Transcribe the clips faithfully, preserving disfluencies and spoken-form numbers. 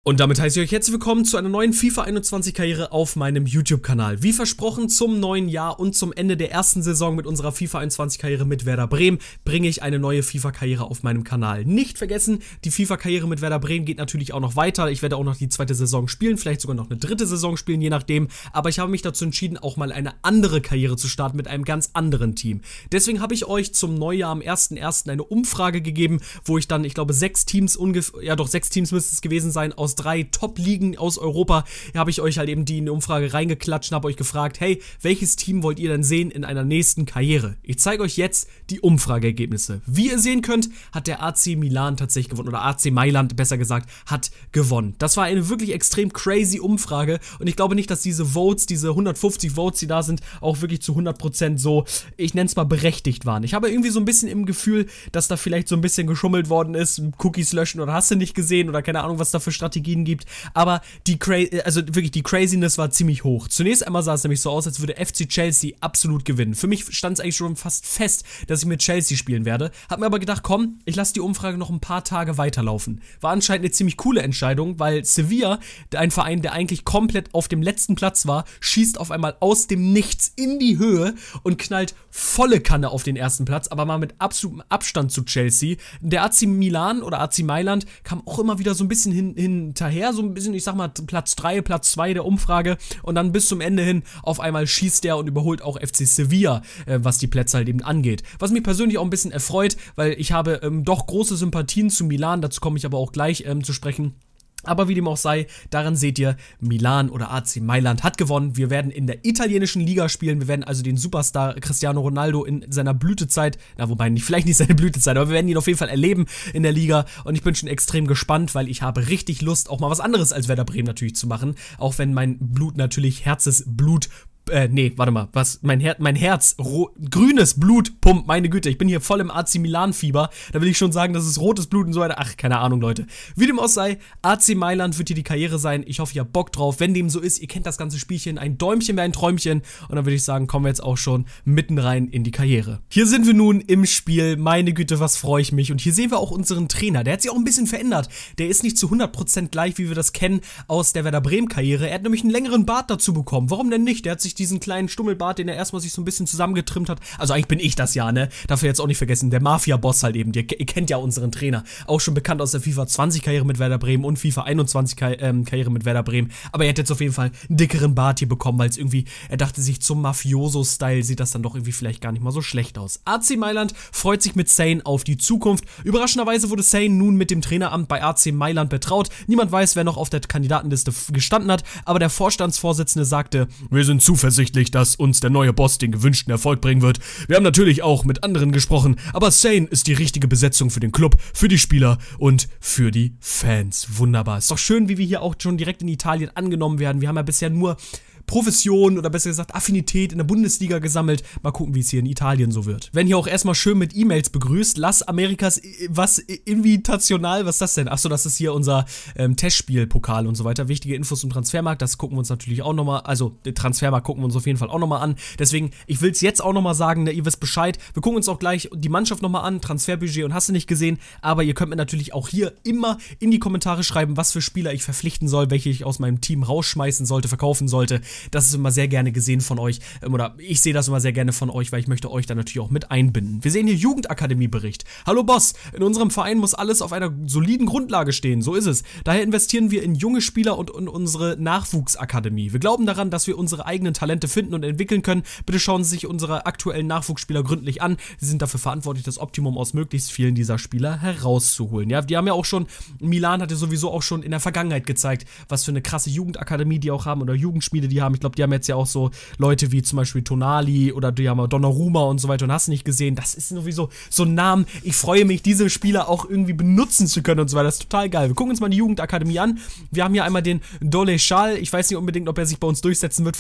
Und damit heiße ich euch herzlich willkommen zu einer neuen FIFA einundzwanzig Karriere auf meinem YouTube-Kanal. Wie versprochen, zum neuen Jahr und zum Ende der ersten Saison mit unserer FIFA einundzwanzig Karriere mit Werder Bremen bringe ich eine neue FIFA-Karriere auf meinem Kanal. Nicht vergessen, die FIFA-Karriere mit Werder Bremen geht natürlich auch noch weiter. Ich werde auch noch die zweite Saison spielen, vielleicht sogar noch eine dritte Saison spielen, je nachdem. Aber ich habe mich dazu entschieden, auch mal eine andere Karriere zu starten mit einem ganz anderen Team. Deswegen habe ich euch zum Neujahr am ersten ersten eine Umfrage gegeben, wo ich dann, ich glaube, sechs Teams ungefähr, ja doch, sechs Teams müsste es gewesen sein, aus drei Top-Ligen aus Europa, habe ich euch halt eben die in die Umfrage reingeklatscht und habe euch gefragt, hey, welches Team wollt ihr denn sehen in einer nächsten Karriere? Ich zeige euch jetzt die Umfrageergebnisse. Wie ihr sehen könnt, hat der A C Milan tatsächlich gewonnen, oder A C Mailand, besser gesagt, hat gewonnen. Das war eine wirklich extrem crazy Umfrage und ich glaube nicht, dass diese Votes, diese hundertfünfzig Votes, die da sind, auch wirklich zu hundert Prozent so, ich nenne es mal, berechtigt waren. Ich habe irgendwie so ein bisschen im Gefühl, dass da vielleicht so ein bisschen geschummelt worden ist, Cookies löschen oder hast du nicht gesehen oder keine Ahnung, was da für Strategien gibt, aber die Cra also wirklich die Craziness war ziemlich hoch. Zunächst einmal sah es nämlich so aus, als würde F C Chelsea absolut gewinnen. Für mich stand es eigentlich schon fast fest, dass ich mit Chelsea spielen werde. Hab mir aber gedacht, komm, ich lasse die Umfrage noch ein paar Tage weiterlaufen. War anscheinend eine ziemlich coole Entscheidung, weil Sevilla, ein Verein, der eigentlich komplett auf dem letzten Platz war, schießt auf einmal aus dem Nichts in die Höhe und knallt volle Kanne auf den ersten Platz, aber mal mit absolutem Abstand zu Chelsea. Der A C Milan oder A C Mailand kam auch immer wieder so ein bisschen hin, hinterher, so ein bisschen, ich sag mal, Platz drei, Platz zwei der Umfrage und dann bis zum Ende hin auf einmal schießt der und überholt auch F C Sevilla, äh, was die Plätze halt eben angeht. Was mich persönlich auch ein bisschen erfreut, weil ich habe ähm, doch große Sympathien zu Milan, dazu komme ich aber auch gleich ähm, zu sprechen. Aber wie dem auch sei, daran seht ihr, Milan oder A C Mailand hat gewonnen. Wir werden in der italienischen Liga spielen. Wir werden also den Superstar Cristiano Ronaldo in seiner Blütezeit, na wobei nicht, vielleicht nicht seine Blütezeit, aber wir werden ihn auf jeden Fall erleben in der Liga. Und ich bin schon extrem gespannt, weil ich habe richtig Lust, auch mal was anderes als Werder Bremen natürlich zu machen. Auch wenn mein Blut natürlich Herzensblut Äh, nee, warte mal, was, mein, Her mein Herz, grünes Blut pumpt, meine Güte, ich bin hier voll im A C Milan-Fieber, da will ich schon sagen, das ist rotes Blut und so weiter, ach, keine Ahnung, Leute. Wie dem auch sei, A C Mailand wird hier die Karriere sein, ich hoffe, ihr habt Bock drauf, wenn dem so ist, ihr kennt das ganze Spielchen, ein Däumchen wäre ein Träumchen und dann würde ich sagen, kommen wir jetzt auch schon mitten rein in die Karriere. Hier sind wir nun im Spiel, meine Güte, was freue ich mich und hier sehen wir auch unseren Trainer, der hat sich auch ein bisschen verändert, der ist nicht zu hundert Prozent gleich, wie wir das kennen aus der Werder Bremen-Karriere, er hat nämlich einen längeren Bart dazu bekommen, warum denn nicht, der hat sich diesen kleinen Stummelbart, den er erstmal sich so ein bisschen zusammengetrimmt hat. Also eigentlich bin ich das ja, ne? Darf ihr jetzt auch nicht vergessen, der Mafia-Boss halt eben. Ihr, ihr kennt ja unseren Trainer. Auch schon bekannt aus der FIFA zwanzig Karriere mit Werder Bremen und FIFA einundzwanzig Karriere mit Werder Bremen. Aber er hat jetzt auf jeden Fall einen dickeren Bart hier bekommen, weil es irgendwie, er dachte sich, zum Mafioso-Style sieht das dann doch irgendwie vielleicht gar nicht mal so schlecht aus. A C Mailand freut sich mit Sane auf die Zukunft. Überraschenderweise wurde Sane nun mit dem Traineramt bei A C Mailand betraut. Niemand weiß, wer noch auf der Kandidatenliste gestanden hat, aber der Vorstandsvorsitzende sagte, wir sind zuversichtlich, dass uns der neue Boss den gewünschten Erfolg bringen wird. Wir haben natürlich auch mit anderen gesprochen, aber Sane ist die richtige Besetzung für den Club, für die Spieler und für die Fans. Wunderbar. Ist doch schön, wie wir hier auch schon direkt in Italien angenommen werden. Wir haben ja bisher nur Profession oder besser gesagt Affinität in der Bundesliga gesammelt. Mal gucken, wie es hier in Italien so wird. Werden hier auch erstmal schön mit E-Mails begrüßt. Las Amerikas, was, Invitational, was ist das denn? Achso, das ist hier unser ähm, Testspiel-Pokal und so weiter. Wichtige Infos zum Transfermarkt, das gucken wir uns natürlich auch nochmal, also den Transfermarkt gucken wir uns auf jeden Fall auch nochmal an. Deswegen, ich will es jetzt auch nochmal sagen, ne, ihr wisst Bescheid. Wir gucken uns auch gleich die Mannschaft nochmal an, Transferbudget und hast du nicht gesehen. Aber ihr könnt mir natürlich auch hier immer in die Kommentare schreiben, was für Spieler ich verpflichten soll, welche ich aus meinem Team rausschmeißen sollte, verkaufen sollte. Das ist immer sehr gerne gesehen von euch, oder ich sehe das immer sehr gerne von euch, weil ich möchte euch da natürlich auch mit einbinden. Wir sehen hier Jugendakademiebericht. Hallo Boss, in unserem Verein muss alles auf einer soliden Grundlage stehen, so ist es. Daher investieren wir in junge Spieler und in unsere Nachwuchsakademie. Wir glauben daran, dass wir unsere eigenen Talente finden und entwickeln können. Bitte schauen Sie sich unsere aktuellen Nachwuchsspieler gründlich an. Sie sind dafür verantwortlich, das Optimum aus möglichst vielen dieser Spieler herauszuholen. Ja, die haben ja auch schon, Milan hatte sowieso auch schon in der Vergangenheit gezeigt, was für eine krasse Jugendakademie die auch haben oder Jugendschmiede die haben. Ich glaube, die haben jetzt ja auch so Leute wie zum Beispiel Tonali oder die haben Donnarumma und so weiter und hast nicht gesehen. Das ist sowieso so ein Name. Ich freue mich, diese Spieler auch irgendwie benutzen zu können und so weiter. Das ist total geil. Wir gucken uns mal die Jugendakademie an. Wir haben hier einmal den Dole Schall. Ich weiß nicht unbedingt, ob er sich bei uns durchsetzen wird, vor allem wenn ich mir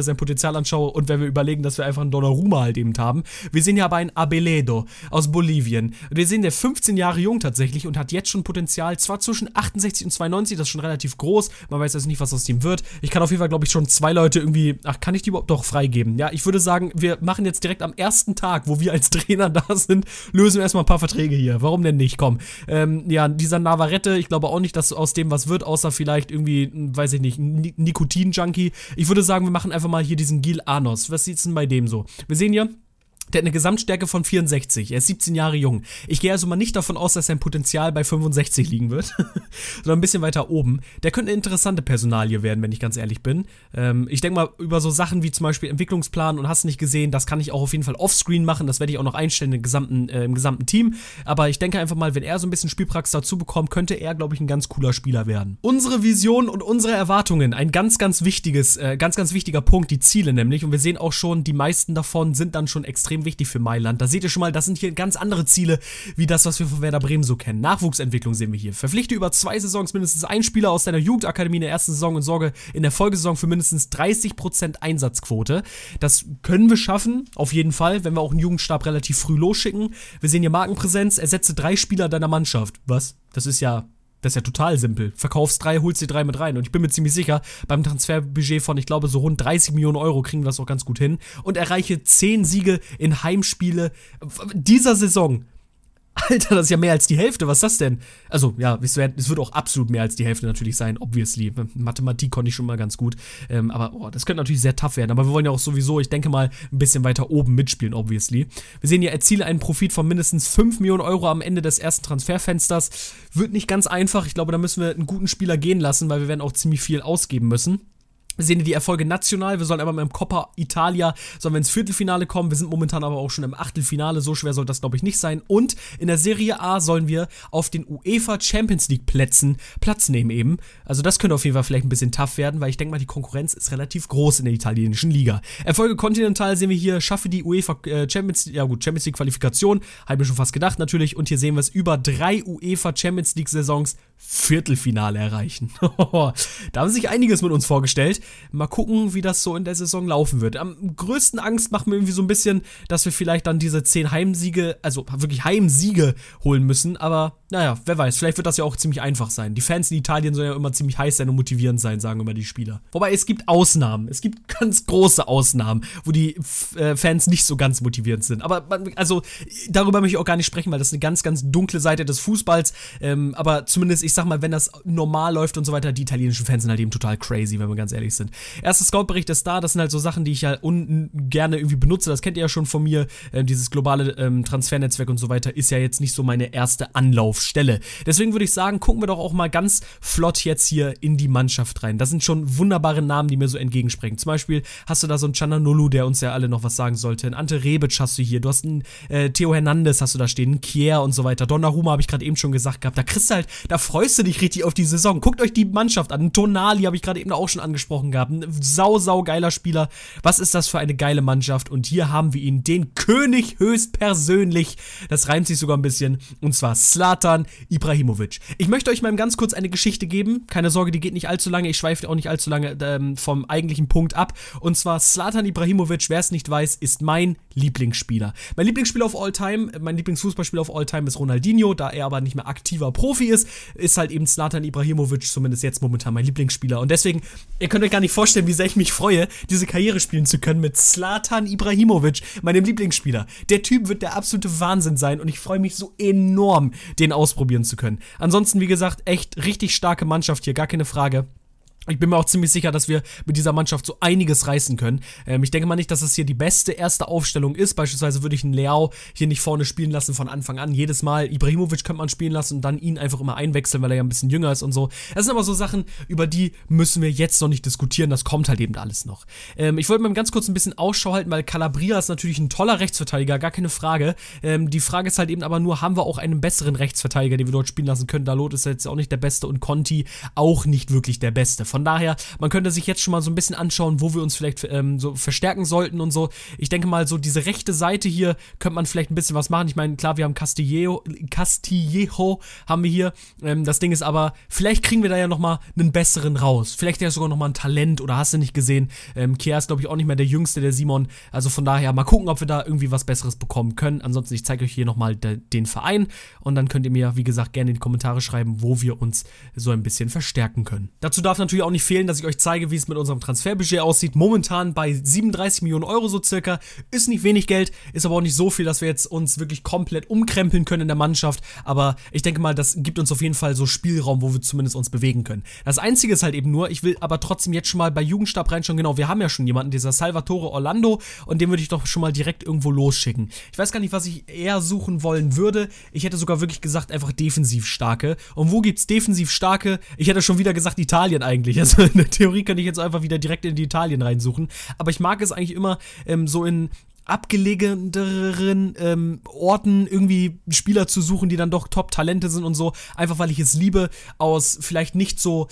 sein Potenzial anschaue und wenn wir überlegen, dass wir einfach einen Donnarumma halt eben haben. Wir sehen ja aber einen Abeledo aus Bolivien. Wir sehen, der fünfzehn Jahre jung tatsächlich und hat jetzt schon Potenzial, zwar zwischen achtundsechzig und zweiundneunzig, das ist schon relativ groß, man weiß also nicht, was aus ihm wird. Ich kann auf jeden Fall, glaube ich, schon zwei Leute irgendwie, ach, kann ich die überhaupt doch freigeben? Ja, ich würde sagen, wir machen jetzt direkt am ersten Tag, wo wir als Trainer da sind, lösen wir erstmal ein paar Verträge hier. Warum denn nicht? Komm. Ähm, ja, dieser Navarrete, ich glaube auch nicht, dass aus dem was wird, außer vielleicht irgendwie, weiß ich nicht, ein Nikotin-Junkie. Ich würde sagen, wir machen einfach mal hier diesen Gil Anos. Was sieht's denn bei dem so? Wir sehen hier, der hat eine Gesamtstärke von vierundsechzig. Er ist siebzehn Jahre jung. Ich gehe also mal nicht davon aus, dass sein Potenzial bei fünfundsechzig liegen wird, sondern ein bisschen weiter oben. Der könnte eine interessante Personalie werden, wenn ich ganz ehrlich bin. Ähm, ich denke mal, über so Sachen wie zum Beispiel Entwicklungsplan und hast nicht gesehen, das kann ich auch auf jeden Fall offscreen machen. Das werde ich auch noch einstellen im gesamten, äh, im gesamten Team. Aber ich denke einfach mal, wenn er so ein bisschen Spielpraxis dazu bekommt, könnte er, glaube ich, ein ganz cooler Spieler werden. Unsere Vision und unsere Erwartungen, ein ganz, ganz wichtiges, äh, ganz, ganz wichtiger Punkt, die Ziele nämlich. Und wir sehen auch schon, die meisten davon sind dann schon extrem wichtig für Mailand. Da seht ihr schon mal, das sind hier ganz andere Ziele, wie das, was wir von Werder Bremen so kennen. Nachwuchsentwicklung sehen wir hier. Verpflichte über zwei Saisons mindestens einen Spieler aus deiner Jugendakademie in der ersten Saison und sorge in der Folgesaison für mindestens dreißig Prozent Einsatzquote. Das können wir schaffen, auf jeden Fall, wenn wir auch einen Jugendstab relativ früh losschicken. Wir sehen hier Markenpräsenz, ersetze drei Spieler deiner Mannschaft. Was? Das ist ja... Das ist ja total simpel. Verkaufst drei, holst dir drei mit rein. Und ich bin mir ziemlich sicher, beim Transferbudget von, ich glaube, so rund dreißig Millionen Euro kriegen wir das auch ganz gut hin. Und erreiche zehn Siege in Heimspiele dieser Saison. Alter, das ist ja mehr als die Hälfte, was ist das denn? Also, ja, es wird, es wird auch absolut mehr als die Hälfte natürlich sein, obviously. Mathematik konnte ich schon mal ganz gut, ähm, aber oh, das könnte natürlich sehr tough werden. Aber wir wollen ja auch sowieso, ich denke mal, ein bisschen weiter oben mitspielen, obviously. Wir sehen hier, erziele einen Profit von mindestens fünf Millionen Euro am Ende des ersten Transferfensters. Wird nicht ganz einfach, ich glaube, da müssen wir einen guten Spieler gehen lassen, weil wir werden auch ziemlich viel ausgeben müssen. Wir sehen hier die Erfolge national, wir sollen aber mit dem Coppa Italia, sollen wir ins Viertelfinale kommen, wir sind momentan aber auch schon im Achtelfinale, so schwer soll das glaube ich nicht sein. Und in der Serie A sollen wir auf den UEFA Champions League Plätzen Platz nehmen eben. Also das könnte auf jeden Fall vielleicht ein bisschen tough werden, weil ich denke mal, die Konkurrenz ist relativ groß in der italienischen Liga. Erfolge Continental sehen wir hier, schaffe die UEFA Champions League, ja gut, Champions League Qualifikation, habe ich mir schon fast gedacht natürlich. Und hier sehen wir es, über drei UEFA Champions League Saisons Viertelfinale erreichen. Da haben sich einiges mit uns vorgestellt. Mal gucken, wie das so in der Saison laufen wird. Am größten Angst macht mir irgendwie so ein bisschen, dass wir vielleicht dann diese zehn Heimsiege, also wirklich Heimsiege holen müssen. Aber naja, wer weiß, vielleicht wird das ja auch ziemlich einfach sein. Die Fans in Italien sollen ja immer ziemlich heiß sein und motivierend sein, sagen immer die Spieler. Wobei, es gibt Ausnahmen. Es gibt ganz große Ausnahmen, wo die äh, Fans nicht so ganz motivierend sind. Aber also, darüber möchte ich auch gar nicht sprechen, weil das ist eine ganz, ganz dunkle Seite des Fußballs. Ähm, aber zumindest, ich sag mal, wenn das normal läuft und so weiter, die italienischen Fans sind halt eben total crazy, wenn wir ganz ehrlich sind. Erster Scout-Bericht ist da, das sind halt so Sachen, die ich ja ungerne irgendwie benutze, das kennt ihr ja schon von mir, äh, dieses globale ähm, Transfernetzwerk und so weiter ist ja jetzt nicht so meine erste Anlaufstelle. Deswegen würde ich sagen, gucken wir doch auch mal ganz flott jetzt hier in die Mannschaft rein. Das sind schon wunderbare Namen, die mir so entgegensprechen. Zum Beispiel hast du da so einen Cananolu, der uns ja alle noch was sagen sollte, einen Ante Rebic hast du hier, du hast einen äh, Theo Hernandez hast du da stehen, einen Kier und so weiter, Donnarumma habe ich gerade eben schon gesagt gehabt, da kriegst du halt, da freust du dich richtig auf die Saison. Guckt euch die Mannschaft an, einen Tonali habe ich gerade eben auch schon angesprochen gehabt, ein sau, sau geiler Spieler. Was ist das für eine geile Mannschaft? Und hier haben wir ihn, den König höchstpersönlich. Das reimt sich sogar ein bisschen. Und zwar Zlatan Ibrahimovic. Ich möchte euch mal ganz kurz eine Geschichte geben. Keine Sorge, die geht nicht allzu lange. Ich schweife auch nicht allzu lange ähm, vom eigentlichen Punkt ab. Und zwar Zlatan Ibrahimovic, wer es nicht weiß, ist mein Lieblingsspieler. Mein Lieblingsspieler auf All-Time, mein Lieblingsfußballspieler auf All-Time ist Ronaldinho. Da er aber nicht mehr aktiver Profi ist, ist halt eben Zlatan Ibrahimovic zumindest jetzt momentan mein Lieblingsspieler. Und deswegen, ihr könnt euch gar nicht vorstellen, wie sehr ich mich freue, diese Karriere spielen zu können mit Zlatan Ibrahimovic, meinem Lieblingsspieler. Der Typ wird der absolute Wahnsinn sein und ich freue mich so enorm, den ausprobieren zu können. Ansonsten, wie gesagt, echt richtig starke Mannschaft hier, gar keine Frage. Ich bin mir auch ziemlich sicher, dass wir mit dieser Mannschaft so einiges reißen können. Ähm, ich denke mal nicht, dass es hier die beste erste Aufstellung ist. Beispielsweise würde ich einen Leao hier nicht vorne spielen lassen von Anfang an. Jedes Mal Ibrahimovic könnte man spielen lassen und dann ihn einfach immer einwechseln, weil er ja ein bisschen jünger ist und so. Das sind aber so Sachen, über die müssen wir jetzt noch nicht diskutieren. Das kommt halt eben alles noch. Ähm, ich wollte mal ganz kurz ein bisschen Ausschau halten, weil Calabria ist natürlich ein toller Rechtsverteidiger, gar keine Frage. Ähm, die Frage ist halt eben aber nur, haben wir auch einen besseren Rechtsverteidiger, den wir dort spielen lassen können? Dalot ist jetzt auch nicht der Beste und Conti auch nicht wirklich der Beste. Von daher, man könnte sich jetzt schon mal so ein bisschen anschauen, wo wir uns vielleicht ähm, so verstärken sollten und so. Ich denke mal, so diese rechte Seite hier könnte man vielleicht ein bisschen was machen. Ich meine, klar, wir haben Castillejo, Castillejo haben wir hier. Ähm, das Ding ist aber, vielleicht kriegen wir da ja nochmal einen besseren raus. Vielleicht ja sogar nochmal ein Talent oder hast du nicht gesehen. Ähm, Kea ist, glaube ich, auch nicht mehr der Jüngste, der Simon. Also von daher, mal gucken, ob wir da irgendwie was Besseres bekommen können. Ansonsten, ich zeige euch hier nochmal de den Verein und dann könnt ihr mir, wie gesagt, gerne in die Kommentare schreiben, wo wir uns so ein bisschen verstärken können. Dazu darf natürlich auch nicht fehlen, dass ich euch zeige, wie es mit unserem Transferbudget aussieht. Momentan bei siebenunddreißig Millionen Euro so circa. Ist nicht wenig Geld, ist aber auch nicht so viel, dass wir jetzt uns wirklich komplett umkrempeln können in der Mannschaft. Aber ich denke mal, das gibt uns auf jeden Fall so Spielraum, wo wir zumindest uns bewegen können. Das Einzige ist halt eben nur, ich will aber trotzdem jetzt schon mal bei Jugendstab reinschauen. Genau, wir haben ja schon jemanden, dieser Salvatore Orlando, und den würde ich doch schon mal direkt irgendwo losschicken. Ich weiß gar nicht, was ich eher suchen wollen würde. Ich hätte sogar wirklich gesagt, einfach defensiv starke. Und wo gibt's defensiv starke? Ich hätte schon wieder gesagt, Italien eigentlich. Also in der Theorie kann ich jetzt einfach wieder direkt in die Italien reinsuchen. Aber ich mag es eigentlich immer ähm, so in abgelegeneren ähm, Orten irgendwie Spieler zu suchen, die dann doch Top-Talente sind und so, einfach weil ich es liebe, aus vielleicht nicht so,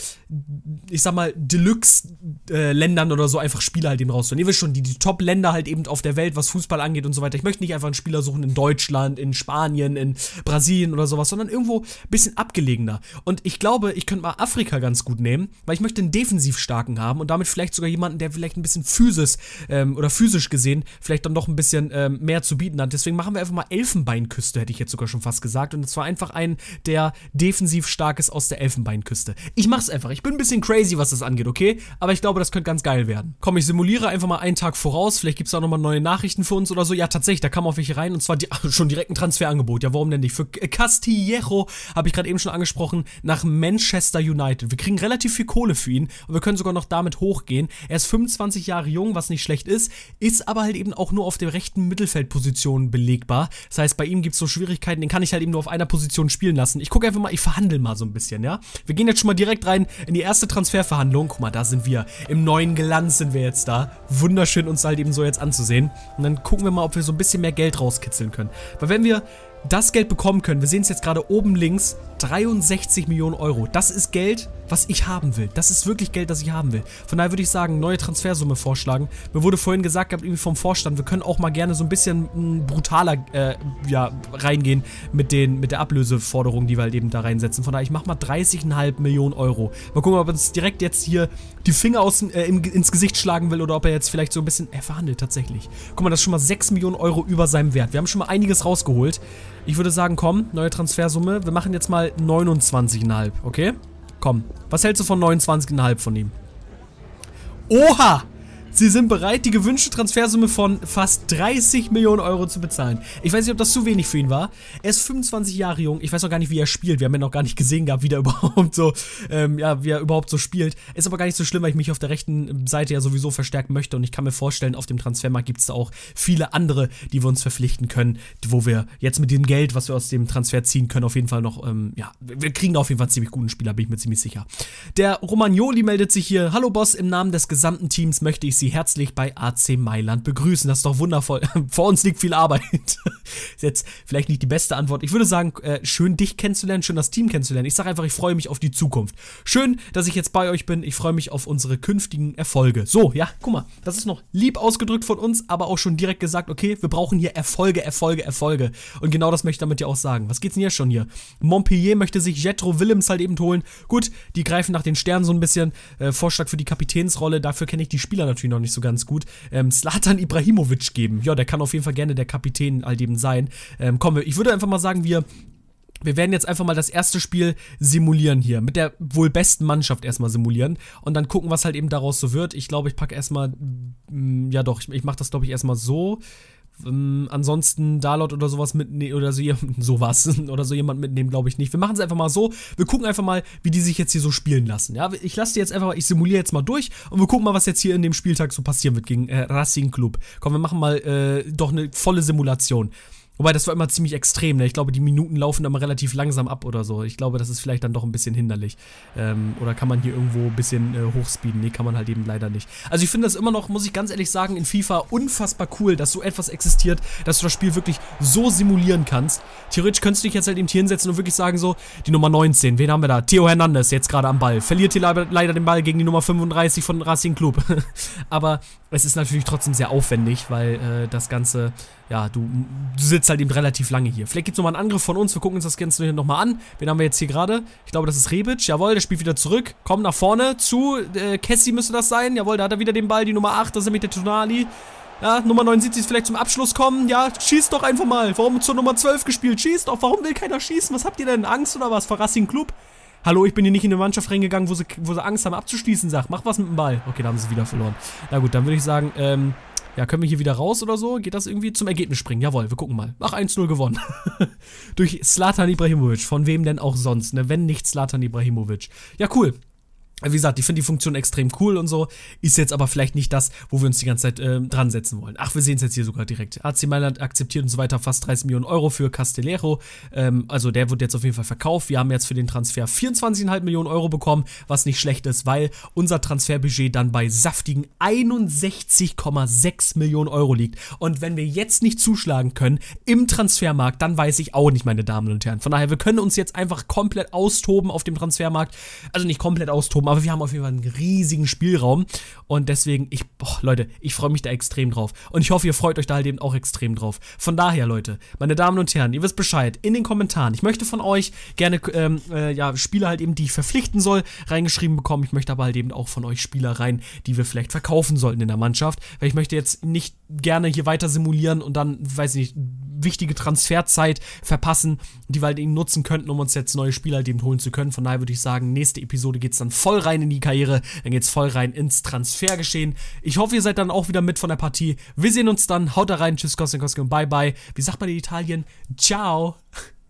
ich sag mal, Deluxe-Ländern äh, oder so einfach Spieler halt eben rauszuholen. Ihr wisst schon, die, die Top-Länder halt eben auf der Welt, was Fußball angeht und so weiter. Ich möchte nicht einfach einen Spieler suchen in Deutschland, in Spanien, in Brasilien oder sowas, sondern irgendwo ein bisschen abgelegener. Und ich glaube, ich könnte mal Afrika ganz gut nehmen, weil ich möchte einen defensiv starken haben und damit vielleicht sogar jemanden, der vielleicht ein bisschen physisch ähm, oder physisch gesehen vielleicht dann doch ein bisschen ähm, mehr zu bieten hat. Deswegen machen wir einfach mal Elfenbeinküste, hätte ich jetzt sogar schon fast gesagt. Und zwar einfach einen, der defensiv stark ist aus der Elfenbeinküste. Ich mach's einfach. Ich bin ein bisschen crazy, was das angeht, okay? Aber ich glaube, das könnte ganz geil werden. Komm, ich simuliere einfach mal einen Tag voraus. Vielleicht gibt's da nochmal neue Nachrichten für uns oder so. Ja, tatsächlich, da kam auch welche rein. Und zwar die, ach, schon direkt ein Transferangebot. Ja, warum denn nicht? Für Castillejo, habe ich gerade eben schon angesprochen, nach Manchester United. Wir kriegen relativ viel Kohle für ihn und wir können sogar noch damit hochgehen. Er ist fünfundzwanzig Jahre jung, was nicht schlecht ist, ist aber halt eben auch nur auf der rechten Mittelfeldposition belegbar. Das heißt, bei ihm gibt es so Schwierigkeiten, den kann ich halt eben nur auf einer Position spielen lassen. Ich gucke einfach mal, ich verhandle mal so ein bisschen, ja. Wir gehen jetzt schon mal direkt rein in die erste Transferverhandlung. Guck mal, da sind wir. Im neuen Glanz sind wir jetzt da. Wunderschön, uns halt eben so jetzt anzusehen. Und dann gucken wir mal, ob wir so ein bisschen mehr Geld rauskitzeln können. Weil wenn wir das Geld bekommen können, wir sehen es jetzt gerade oben links, dreiundsechzig Millionen Euro. Das ist Geld, was ich haben will. Das ist wirklich Geld, das ich haben will. Von daher würde ich sagen, neue Transfersumme vorschlagen. Mir wurde vorhin gesagt, gehabt, irgendwie vom Vorstand, wir können auch mal gerne so ein bisschen mh, brutaler äh, ja, reingehen mit, den, mit der Ablöseforderung, die wir halt eben da reinsetzen. Von daher, ich mache mal dreißig Komma fünf Millionen Euro. Mal gucken, ob er uns direkt jetzt hier die Finger aus, äh, im, ins Gesicht schlagen will oder ob er jetzt vielleicht so ein bisschen, er verhandelt tatsächlich. Guck mal, das ist schon mal sechs Millionen Euro über seinem Wert. Wir haben schon mal einiges rausgeholt. Ich würde sagen, komm, neue Transfersumme. Wir machen jetzt mal neunundzwanzig Komma fünf, okay? Komm, was hältst du von neunundzwanzig Komma fünf von ihm? Oha! Sie sind bereit, die gewünschte Transfersumme von fast dreißig Millionen Euro zu bezahlen. Ich weiß nicht, ob das zu wenig für ihn war. Er ist fünfundzwanzig Jahre jung. Ich weiß noch gar nicht, wie er spielt. Wir haben ihn noch gar nicht gesehen gehabt, wie er überhaupt so, ähm, ja, wie er überhaupt so spielt. Ist aber gar nicht so schlimm, weil ich mich auf der rechten Seite ja sowieso verstärken möchte. Und ich kann mir vorstellen, auf dem Transfermarkt gibt es da auch viele andere, die wir uns verpflichten können, wo wir jetzt mit dem Geld, was wir aus dem Transfer ziehen können, auf jeden Fall noch, ähm, ja, wir kriegen da auf jeden Fall einen ziemlich guten Spieler, bin ich mir ziemlich sicher. Der Romagnoli meldet sich hier. Hallo Boss, im Namen des gesamten Teams möchte ich Sie herzlich bei A C Mailand begrüßen. Das ist doch wundervoll. Vor uns liegt viel Arbeit. Ist jetzt vielleicht nicht die beste Antwort. Ich würde sagen, äh, schön dich kennenzulernen, schön das Team kennenzulernen. Ich sage einfach, ich freue mich auf die Zukunft. Schön, dass ich jetzt bei euch bin. Ich freue mich auf unsere künftigen Erfolge. So, ja, guck mal, das ist noch lieb ausgedrückt von uns, aber auch schon direkt gesagt, okay, wir brauchen hier Erfolge, Erfolge, Erfolge. Und genau das möchte ich damit ja auch sagen. Was geht's denn hier schon hier? Montpellier möchte sich Jetro Willems halt eben holen. Gut, die greifen nach den Sternen so ein bisschen. Äh, Vorschlag für die Kapitänsrolle. Dafür kenne ich die Spieler natürlich noch nicht so ganz gut. Ähm, Zlatan Ibrahimovic geben. Ja, der kann auf jeden Fall gerne der Kapitän halt eben sein. Ähm, komm, ich würde einfach mal sagen, wir Wir werden jetzt einfach mal das erste Spiel simulieren hier. Mit der wohl besten Mannschaft erstmal simulieren. Und dann gucken, was halt eben daraus so wird. Ich glaube, ich packe erstmal, ja doch, ich, ich mache das glaube ich erstmal so. Ähm, ansonsten Dalot oder sowas mitnehmen, oder so, sowas, oder so jemand mitnehmen, glaube ich nicht. Wir machen es einfach mal so, wir gucken einfach mal, wie die sich jetzt hier so spielen lassen, ja. Ich lasse die jetzt einfach, ich simuliere jetzt mal durch und wir gucken mal, was jetzt hier in dem Spieltag so passieren wird gegen äh, Racing Club. Komm, wir machen mal äh, doch eine volle Simulation. Wobei, das war immer ziemlich extrem, ne? Ich glaube, die Minuten laufen immer relativ langsam ab oder so. Ich glaube, das ist vielleicht dann doch ein bisschen hinderlich. Ähm, oder kann man hier irgendwo ein bisschen äh, hochspeeden? Nee, kann man halt eben leider nicht. Also ich finde das immer noch, muss ich ganz ehrlich sagen, in FIFA unfassbar cool, dass so etwas existiert, dass du das Spiel wirklich so simulieren kannst. Theoretisch könntest du dich jetzt halt eben hier hinsetzen und wirklich sagen so, die Nummer neunzehn, wen haben wir da? Theo Hernandez, jetzt gerade am Ball. Verliert hier leider den Ball gegen die Nummer fünfunddreißig von Racing Club. Aber es ist natürlich trotzdem sehr aufwendig, weil äh, das Ganze, ja, du, du sitzt halt eben relativ lange hier. Vielleicht gibt es nochmal einen Angriff von uns, wir gucken uns das Ganze hier nochmal an. Wen haben wir jetzt hier gerade? Ich glaube, das ist Rebic, jawohl, der spielt wieder zurück, kommt nach vorne zu, äh, Kessi müsste das sein, jawohl, da hat er wieder den Ball, die Nummer acht, das ist nämlich der Tonali. Ja, Nummer neunundsiebzig ist vielleicht zum Abschluss kommen, ja, schießt doch einfach mal. Warum zur Nummer zwölf gespielt? Schießt doch, warum will keiner schießen? Was habt ihr denn, Angst oder was vor Racing Club? Hallo, ich bin hier nicht in eine Mannschaft reingegangen, wo sie, wo sie Angst haben abzuschließen, sagt, mach was mit dem Ball. Okay, da haben sie wieder verloren. Na gut, dann würde ich sagen, ähm, ja, können wir hier wieder raus oder so? Geht das irgendwie zum Ergebnis springen? Jawohl, wir gucken mal. Ach, eins null gewonnen. Durch Zlatan Ibrahimovic. Von wem denn auch sonst, ne? Wenn nicht Zlatan Ibrahimovic. Ja, cool. Wie gesagt, ich finde die Funktion extrem cool und so, ist jetzt aber vielleicht nicht das, wo wir uns die ganze Zeit äh, dran setzen wollen. Ach, wir sehen es jetzt hier sogar direkt. A C Mailand akzeptiert und so weiter fast dreißig Millionen Euro für Castillejo. Ähm, also der wird jetzt auf jeden Fall verkauft. Wir haben jetzt für den Transfer vierundzwanzig Komma fünf Millionen Euro bekommen, was nicht schlecht ist, weil unser Transferbudget dann bei saftigen einundsechzig Komma sechs Millionen Euro liegt. Und wenn wir jetzt nicht zuschlagen können im Transfermarkt, dann weiß ich auch nicht, meine Damen und Herren. Von daher, wir können uns jetzt einfach komplett austoben auf dem Transfermarkt. Also nicht komplett austoben, aber wir haben auf jeden Fall einen riesigen Spielraum und deswegen, ich, boah, Leute, ich freue mich da extrem drauf und ich hoffe, ihr freut euch da halt eben auch extrem drauf. Von daher, Leute, meine Damen und Herren, ihr wisst Bescheid, in den Kommentaren, ich möchte von euch gerne, ähm, äh, ja, Spieler halt eben, die ich verpflichten soll, reingeschrieben bekommen, ich möchte aber halt eben auch von euch Spieler rein, die wir vielleicht verkaufen sollten in der Mannschaft, weil ich möchte jetzt nicht gerne hier weiter simulieren und dann, weiß ich nicht, wichtige Transferzeit verpassen, die wir halt eben nutzen könnten, um uns jetzt neue Spieler halt eben holen zu können. Von daher würde ich sagen, nächste Episode geht es dann voll rein in die Karriere, dann geht es voll rein ins Transfergeschehen. Ich hoffe, ihr seid dann auch wieder mit von der Partie. Wir sehen uns dann, haut da rein, tschüss, Kostin Kostin und bye bye. Wie sagt man in Italien? Ciao!